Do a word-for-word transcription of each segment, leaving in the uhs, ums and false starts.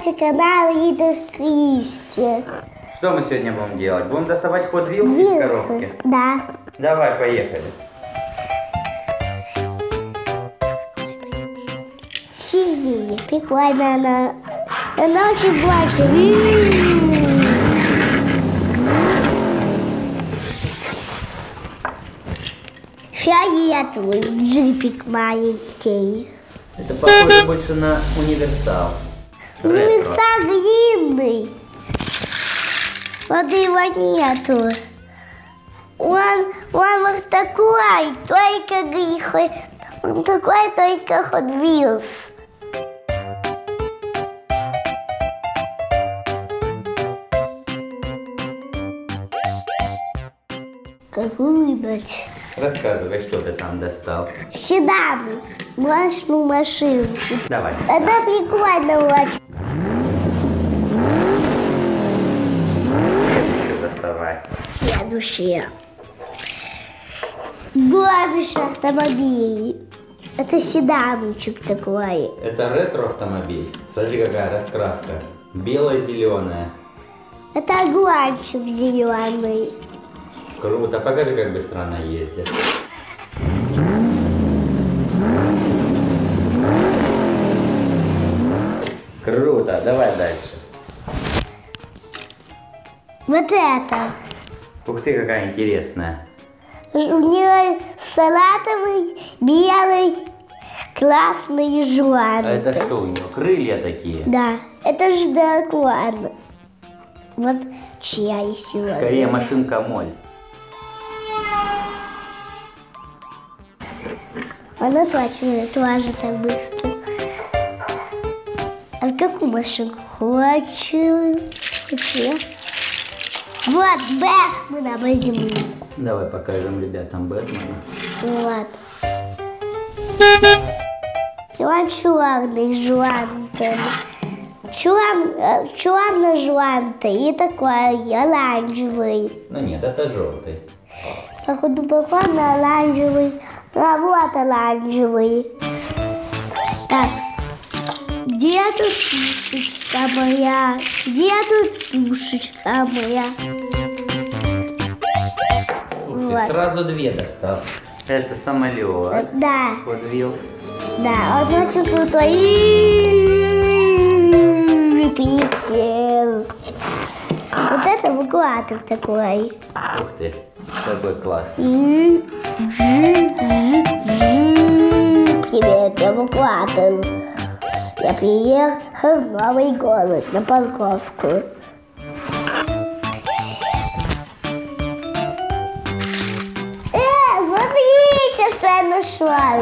смотрите канал Лида Кристи. Что мы сегодня будем делать? Будем доставать Hot Wheels из коробки? Да. Давай, поехали. Сильнее, прикольно она. Она очень большая. Фиолетовый джипик маленький. Это похоже больше на универсал. Универсал длинный. Вот его нету. Он, он вот такой, только грехой. Он такой, только Hot Wheels. Как выбрать? Рассказывай, что ты там достал. Седан, машину машинку. Давай. Это прикольно очень. Следующее доставай. Следующее. Гоночный автомобиль. Это седанчик такой. Это ретро-автомобиль. Смотри, какая раскраска. Бело-зеленая. Это гонщик зеленый. Круто. Покажи, как быстро она ездит. Круто. Давай дальше. Вот это. Ух ты, какая интересная. У нее салатовый, белый, красный и А желанный. это что у нее? Крылья такие? Да, это же дракон. Вот чья и сегодня. Скорее машинка-моль. Она точно тоже так быстро. А какую машинку хочу? Хочу. Вот, Бэтмена возьму. Давай покажем ребятам Бэтмена. Вот. И он черный, с жуантом. Черно-жуантый и такой оранжевый. Ну нет, это желтый. Походу, похож на оранжевый. А вот оранжевый. Так, где тут пушечка моя? Где тут пушечка моя? Ух ты, Вот. сразу две достал. Это самолет. Да, Hot Wheels. да, он очень крутой. Репетил. Вот это эвакуатор такой. Ух ты, какой классный. Привет, эвакуатор. Я приехал в новый город на парковку. Э, смотрите, что я нашла.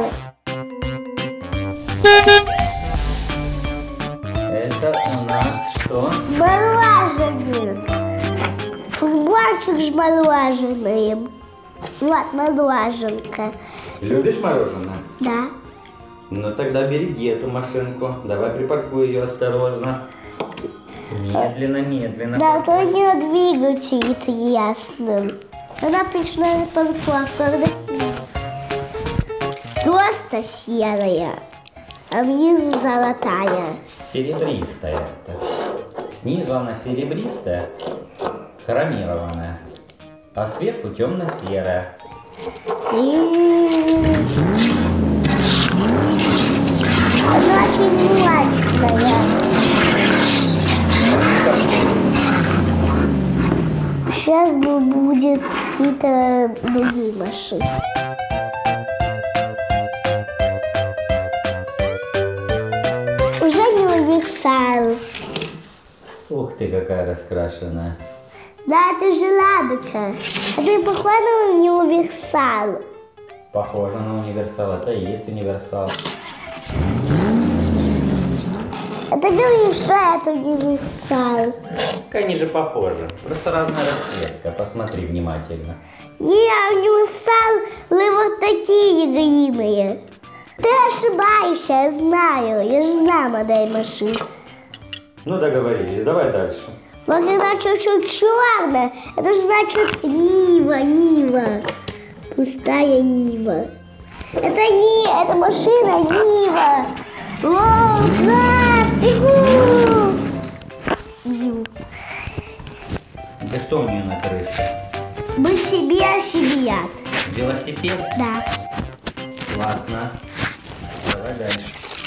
Это у нас что? Мороженое. Футбольчик с мороженым. Вот мороженка. Любишь мороженое? Да. Ну тогда береги эту машинку. Давай припаркуй ее осторожно. Медленно, медленно. Да, то у нее двигатель ясным. Она пришла на парковку. Просто серая, а внизу золотая. Серебристая. Снизу она серебристая, хромированная, а сверху темно-серая. Она очень младшая. Сейчас будет какие-то другие машины. Уже не универсал. Ух ты, какая раскрашенная. Да, это же ладока. Это похоже на универсал. Похоже на универсал. Это и есть универсал. Это говорю, что это универсал. Они же похожи. Просто разная расцветка. Посмотри внимательно. Не, универсал, вот такие длинные. Ты ошибаешься, я знаю. Я же знаю модель машин. Ну договорились, давай дальше. Вот когда чуть-чуть черная, это же значит Нива, Нива. Пустая Нива. Это не, это машина Нива. О, класс, бегу! что у нее на крыше? Мы себе сидят. Велосипед? Да. Классно. Давай дальше.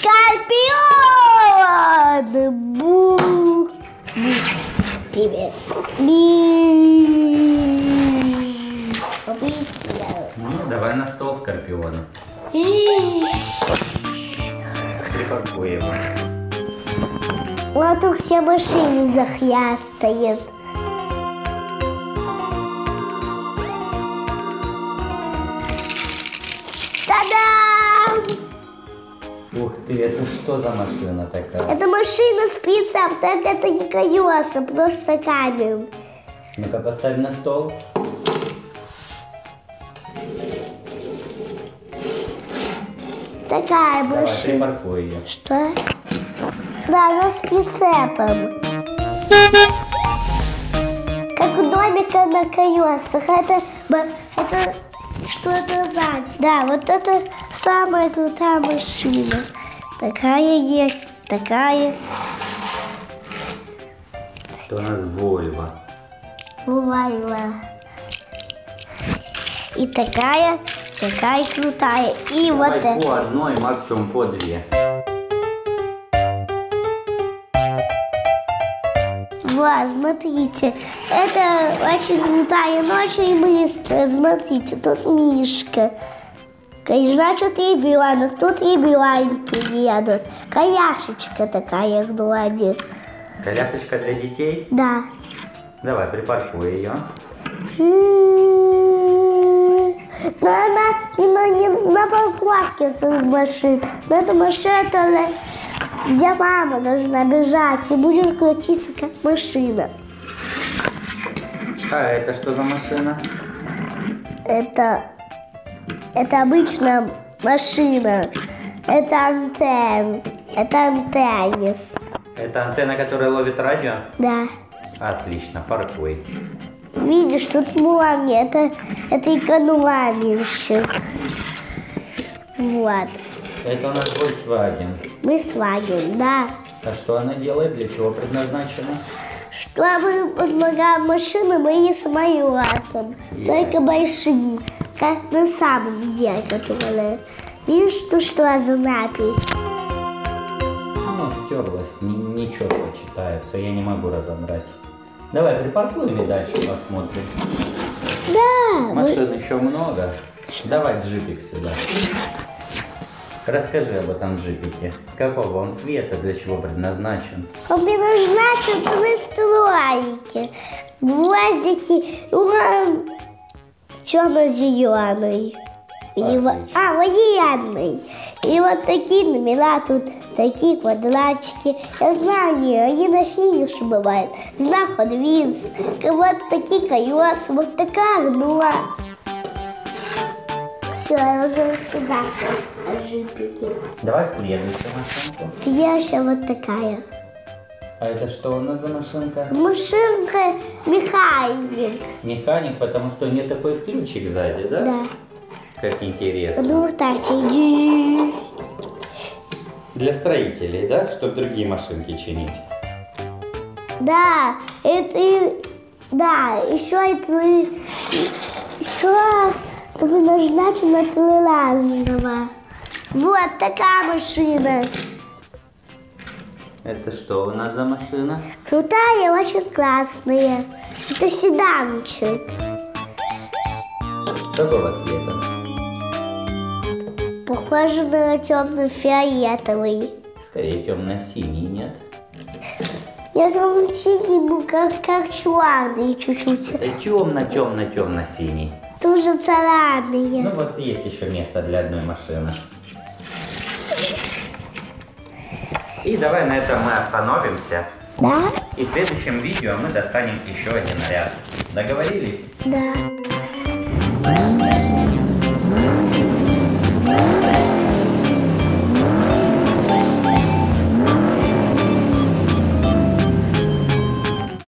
Скорпион! Бу! Бу. Привет. Ми. Полетел. Ну, давай на стол скорпиона. Припаркуй его. Вот тут все машины захлястает. Та-дам! Ух ты, это что за машина такая? Это машина с прицепом, только это не колеса, просто камень. Ну-ка, поставь на стол. Такая Давай, машина. припаркуй ее. Что? Да, она с прицепом. Как у домика на колесах. Это, б- это что-то сзади. Да, вот это самая крутая машина. Такая есть, такая. Это у нас Volvo. Бывала. И такая, такая крутая. И Давай вот это. по одной, максимум по две. Вот, смотрите, это очень крутая, но очень быстро. Смотрите, тут Мишка. Значит, ребенок, тут ребенки едут. Колясочка такая гладит. Колясочка для детей? Да. Давай, припаркуй ее. Но она не, не на парковке с машин. Но эта машина, где мама должна бежать и будет крутиться как машина. А это что за машина? Это, это обычная машина. Это антенн. Это антеннис. Это антенна, которая ловит радио? Да. Отлично, паркуй. Видишь, тут молния. Это, это экономильщик. Вот. Это у нас Volkswagen. Мы с вами, да. А что она делает? Для чего предназначена? Чтобы помогать машинам и самолетам. Yes. Только большим. Как на самом деле, которые. Видишь, что, что за надпись? Ну, стерлась, не, нечетко читается, я не могу разобрать. Давай припаркуем и дальше посмотрим. Да. мы- Машин еще много. Давай джипик сюда. Расскажи об этом джипике. Какого он цвета, для чего предназначен? Он предназначен на стройке. Гвоздики. Он темно-зеленый. И вот- Отлично. А, военный. И вот такие номера тут, такие квадратики. Я знаю, они, они на финише бывают. Знак подвис. Вот такие колеса, вот такая гнула. Все, я уже рассказала о джипике. Давай следующую машинку. Я еще вот такая. А это что у нас за машинка? Машинка механик. Механик, потому что у нее такой ключик сзади, да? Да. Как интересно. Ну, так, иди. Для строителей, да? Чтобы другие машинки чинить. Да, это, и- да, еще это, еще предназначено для лазерного. Вот такая машина. Это что у нас за машина? Крутая, очень классная. Это седанчик. Какого цвета? Похоже на темно-фиолетовый. Скорее темно-синий, нет? Я думаю, синий был как, как черный чуть-чуть. Это темно-темно-темно-синий. Тоже Ну царапины. вот есть еще место для одной машины. И давай на этом мы остановимся. Да? И в следующем видео мы достанем еще один ряд. Договорились? Да.